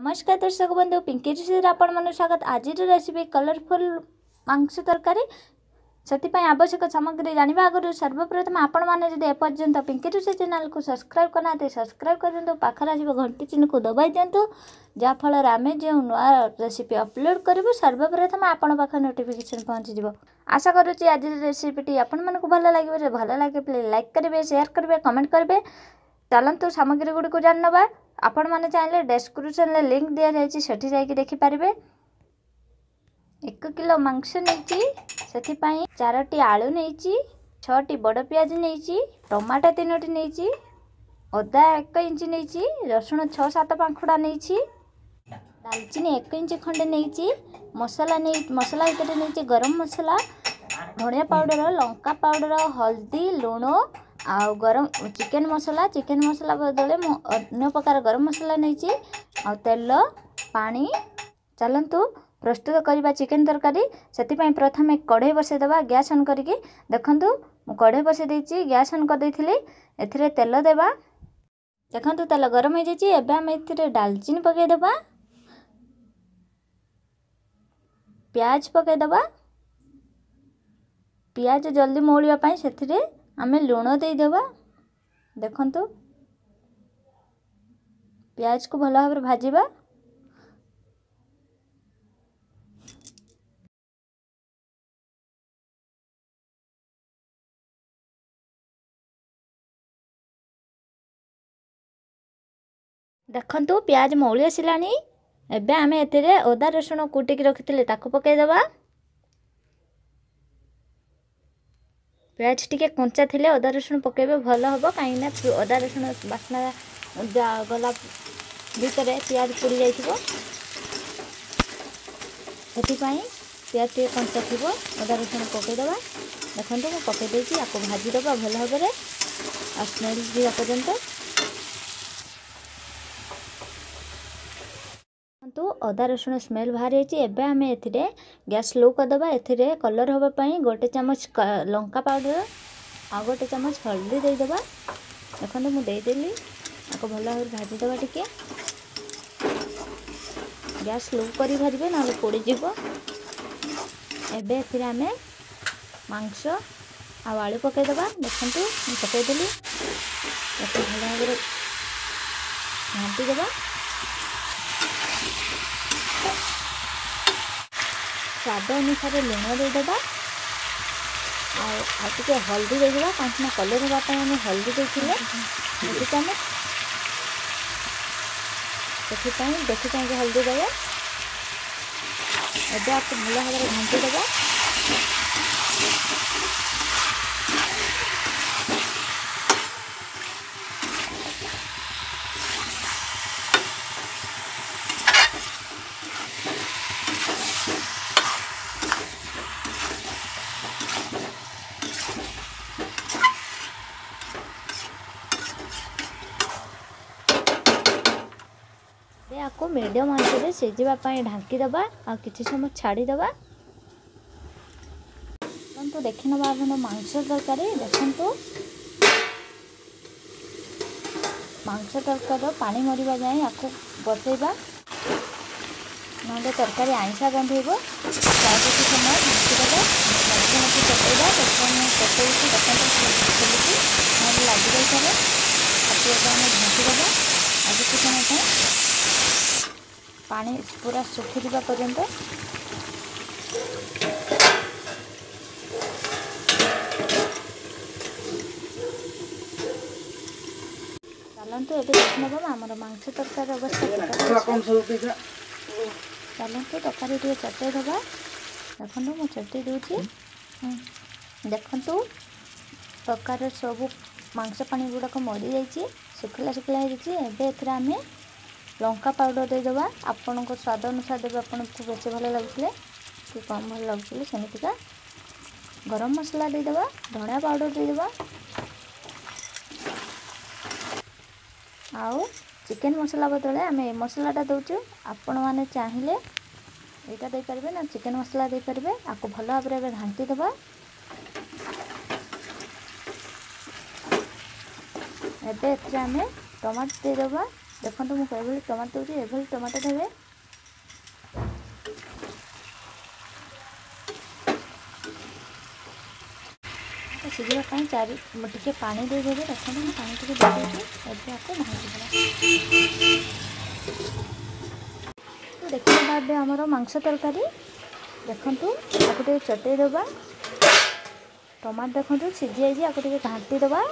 नमस्कार दर्शक बंधु पिंकी ऋषि आपण मन स्वागत। आज रेसिपी कलरफुल मांस तरकारी से आवश्यक सामग्री जाना आगु सर्वप्रथम आपण मैंने जब एपर्यंत पिंकी ऋषि चैनल को सब्सक्राइब करना सब्सक्राइब कर दिंतु पाखर आसो घंटी चिन्ह को दबाई दिंतु जहाँफल आम जो नुआ रेसिपी अपलोड करूँ सर्वप्रथम आपण पाख नोटिफिकेशन पहुँची। आशा करुँच आज रेसिपी आपण मानक भल लगे भल लगे प्लीज लाइक करेंगे शेयर करेंगे कमेंट करेंगे। चलतु सामग्री गुड़ी को जानवा आपण मैंने चाहिए डिस्क्रिप्शन लिंक दि जाइए सेठी जाकि देखिपारे। 1 किलो मांस नहीं 4टी आलू नहीं 6टी बड़ पियाज नहीं टमाटो 3टी नहीं अदा 1 इंच नहीं रसुण 6-7 पाखुड़ा नहीं दालचीनी 1 इंच खंडे नहीं मसला नहीं मसला भितर नहीं गरम मसला धनिया पाउडर लंका पाउडर हल्दी लुण आउ गरम चिकेन मसला बदले अन्य प्रकार गरम मसला नहीं आ तेल पानी। चलतु प्रस्तुत करवा चिकेन तरकारी से प्रथम कढ़ई बसईदे गैस ऑन करके देखु कढ़ई बसई देती गैस ऑन कर देती एथिरे तेल देवा देखु तेल गरम हो जाए एवं एथिरे दालचीनी पकईदे प्याज पकईदे पियाज जल्दी मौलिया से आमे लुण देदेवा देखु प्याज को भल भाव भाजवा देखु प्याज मौली आसला एबे आमे एथिरे अदा रसुण कुटिकी रखिथिले ताकू पकईदवा प्याज टिके कंचा थिले अदा रसुण पकेबे भल हम कहीं अदा रसुण बास्ना गला भितर प्याज पोड़ी जाइथिबो सेथिपाई प्याज टिके कंचा थिबो अदा रसुण पकईदवा देखु मु पकई देछि आपको भाजीदबा भल भाव आ स्मेल जीवा पर्यंत तो अदा रसुण स्मेल बाहर एबे आमे एथिरे गैस लो करदबा एथिरे कलर होबाई गोटे चामच लंका पाउडर आ गोटे चामच हल्दी देदेबा देखो मुझे देदेली आपको भल भाव भाजीदबा टिके गैस लो कर भाजबे ना पोड़ीज एबे एथिरे आमे मांस आ आलू पकईदबा देखु पकईदेली भल भाव घाटीदेबा स्वाद अनुसार लुण देदेबा आगे हल्दी देदेबा कहीं कलर होगापी आम हल्दी देते गोटे चामच से देखी चाहिए हल्दी देवा एबे आपको भल भाव घाटी देवा आपको मीडियम आंच सीझापी ढांकीदबा आ किसी समय छाड़ीदबा तो देखी ना मांस तरकारी देखु मांस तरकार पानी मरिबा जाए आपको बसैबा ना तरकारी आईसा गंधेब किसी समय ढांकीदे मझे पकईदा पकईकी खोलिकी ना लग जाए आपको ढांकीदबा आ किसी समय पानी पूरा सुखीवा पर्यंत चलतु ये देखने आम मांस तरकार अवस्था चलतु तरकारी टे चटेदबा देखु मुझे चटे दूची देखु तरकार सब मांस पानी गुड़ाक मरी जाइए सुखला सुखला हो आम लंका पाउडर देदेबा आपण को स्वाद अनुसार देवे आपको बेस भल लगुले कि कम भल लगुले सेमतिका गरम मसला देदेबा धनिया पाउडर देदेबा आउ चिकेन मसला बदले आम ए मसलाटा दौचु आपण मैंने चाहिए यहाँ दे पारे ना चिकेन मसला दे पारे आपको भल भाव घाटी देवा एबे आम टमाटो देदेबा देखो मुझे कई टमाटो दूसरी ये टमाटो देवे सीझापी चारि टे पा देदेवे देखो मैं पा टे देदेवी एवं आपको भाजीदेवा तो देखिए बाद आमर मांस तरकारी देखु आपको चटई दबा टमाटो देखो सीझी जाइए आपको घाटी दबा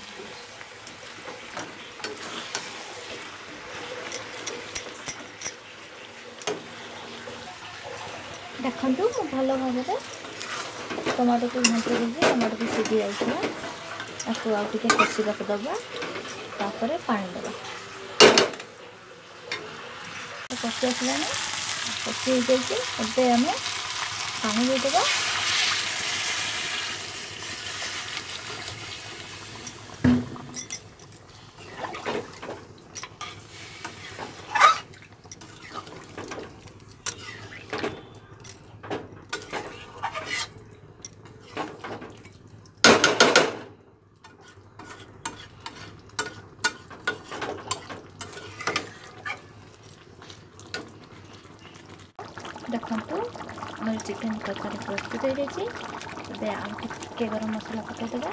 देखु मु भल भाव टमाटो को घाटी देगी टमाटो को सीझी जाइए आपको आगे कषा दबा तापर पानी दबा कषि आसला कषि हो जाए आम पानी देदेवा देखो मोर चिकेन तरकारी प्रस्तुत हो जाए आगे गरम मसला पकईदेवा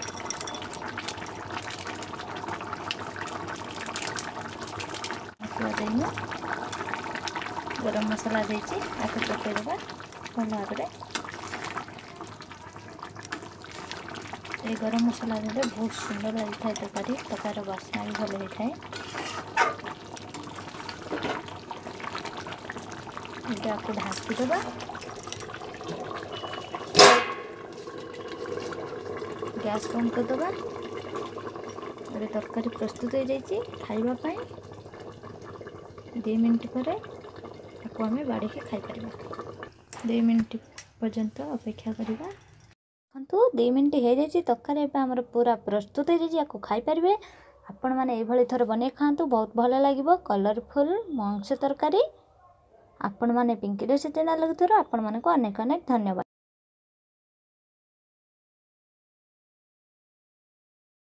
मसला देनु गरम मसला देती आपको पकईदेवा भल भाव ये गरम मसला देते बहुत सुंदर लगी है तरकारी बास्ना भी भल होता है आपको ढाँकी दबा गैस बंद करदे गोटे तरकारी प्रस्तुत हो जाए खावाई 2 मिनट पर आपको आम बाड़ी खाईपर 2 मिनट पर्यंत अपेक्षा करवा देखो 2 मिनट हो जाए तरकारी आमर पूरा प्रस्तुत हो जाए आपको खाईपर आपण मैंने ये थर बन खातु बहुत भल लगे कलरफुल मांस तरकारी आपण मैंने पिंकी रोषेई चैनल आपण को अनेक अनेक धन्यवाद।